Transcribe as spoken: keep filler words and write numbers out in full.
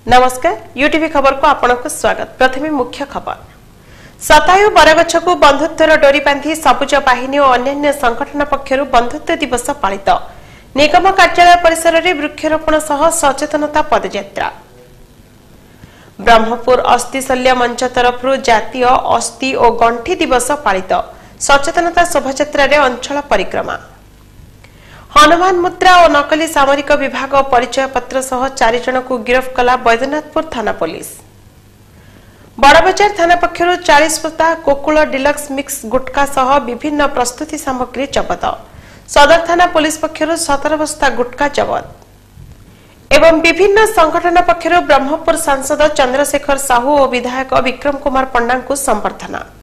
नमस्कार यूटीवी खबर को आपनको स्वागत। प्रथमे मुख्य खबर। शतायु बरगछ को बंधुत्वर डोरी बांधी सबुज बाहिनी और अन्य संगठन पक्षर बंधुत्व दिवस पालित। निगम कार्यालय परिसर में वृक्षरोपण सह सचेतनता पदयात्रा। ब्रह्मपुर अस्थि शल्य मंच तरफ जातीय अस्थि और गंठी दिवस पालित। सचेतनता शोभायात्रा अंचल परिक्रमा। हनुमान मुद्रा और नकली सामरिक विभाग परिचय पत्र सह चार जन को गिरफ्त कला बैद्यनाथपुर थाना पुलिस। बड़बजार थाना पक्षर चालीस बस्ता कोकुल डिलक्स मिक्स गुटखा सह विभिन्न प्रस्तुति सामग्री जबत। सदर थाना पुलिस पक्षर सतर बस्ता गुटखा जबत एवं विभिन्न संगठन पक्षर ब्रह्मपुर सांसद चंद्रशेखर साहू और विधायक विक्रम कुमार पंडा को संबर्धना।